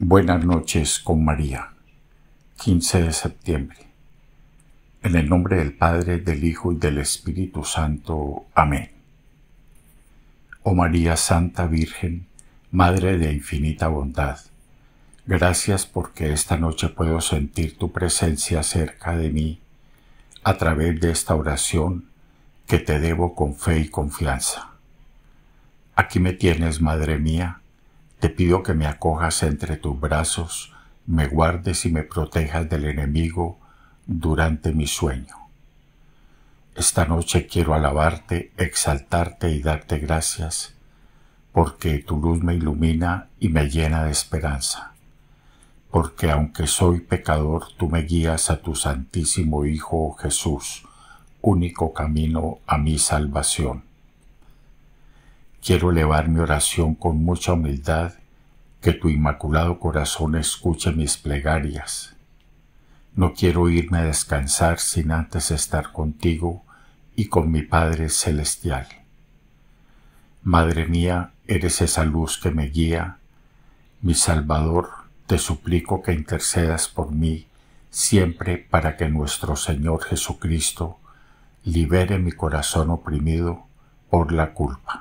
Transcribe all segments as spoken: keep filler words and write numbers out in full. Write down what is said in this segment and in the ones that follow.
Buenas noches con María, quince de septiembre. En el nombre del Padre, del Hijo y del Espíritu Santo. Amén. Oh María Santa Virgen, Madre de infinita bondad, gracias porque esta noche puedo sentir tu presencia cerca de mí a través de esta oración que te debo con fe y confianza. Aquí me tienes, Madre mía. Te pido que me acojas entre tus brazos, me guardes y me protejas del enemigo durante mi sueño. Esta noche quiero alabarte, exaltarte y darte gracias, porque tu luz me ilumina y me llena de esperanza. Porque aunque soy pecador, tú me guías a tu Santísimo Hijo Jesús, único camino a mi salvación. Quiero elevar mi oración con mucha humildad, que tu inmaculado corazón escuche mis plegarias. No quiero irme a descansar sin antes estar contigo y con mi Padre Celestial. Madre mía, eres esa luz que me guía. Mi Salvador, te suplico que intercedas por mí siempre para que nuestro Señor Jesucristo libere mi corazón oprimido por la culpa.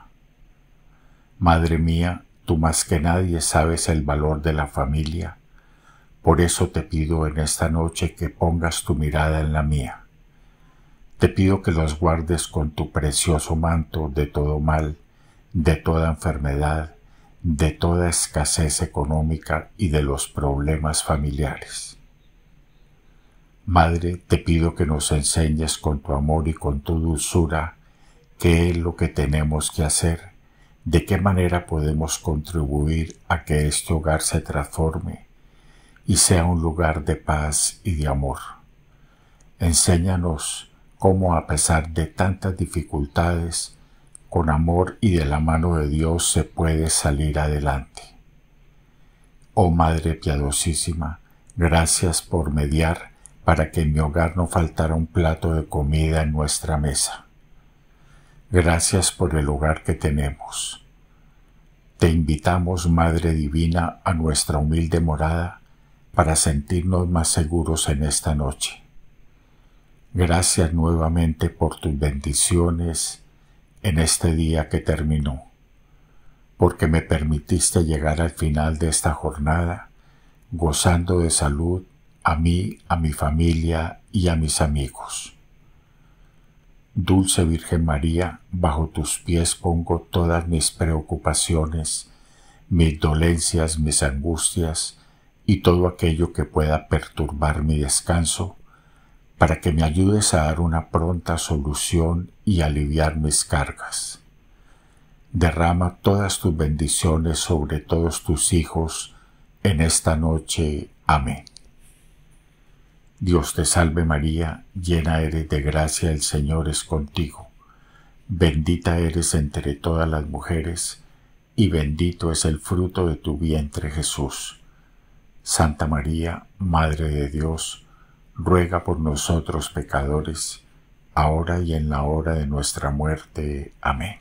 Madre mía, tú más que nadie sabes el valor de la familia, por eso te pido en esta noche que pongas tu mirada en la mía. Te pido que los guardes con tu precioso manto de todo mal, de toda enfermedad, de toda escasez económica y de los problemas familiares. Madre, te pido que nos enseñes con tu amor y con tu dulzura qué es lo que tenemos que hacer, de qué manera podemos contribuir a que este hogar se transforme y sea un lugar de paz y de amor. Enséñanos cómo, a pesar de tantas dificultades, con amor y de la mano de Dios se puede salir adelante. Oh Madre piadosísima, gracias por mediar para que en mi hogar no faltara un plato de comida en nuestra mesa. Gracias por el hogar que tenemos. Te invitamos, Madre Divina, a nuestra humilde morada para sentirnos más seguros en esta noche. Gracias nuevamente por tus bendiciones en este día que terminó, porque me permitiste llegar al final de esta jornada gozando de salud a mí, a mi familia y a mis amigos. Dulce Virgen María, bajo tus pies pongo todas mis preocupaciones, mis dolencias, mis angustias y todo aquello que pueda perturbar mi descanso, para que me ayudes a dar una pronta solución y aliviar mis cargas. Derrama todas tus bendiciones sobre todos tus hijos en esta noche. Amén. Dios te salve María, llena eres de gracia, el Señor es contigo. Bendita eres entre todas las mujeres, y bendito es el fruto de tu vientre Jesús. Santa María, Madre de Dios, ruega por nosotros pecadores, ahora y en la hora de nuestra muerte. Amén.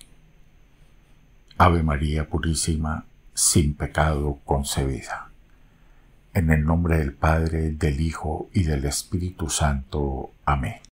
Ave María Purísima, sin pecado concebida. En el nombre del Padre, del Hijo y del Espíritu Santo. Amén.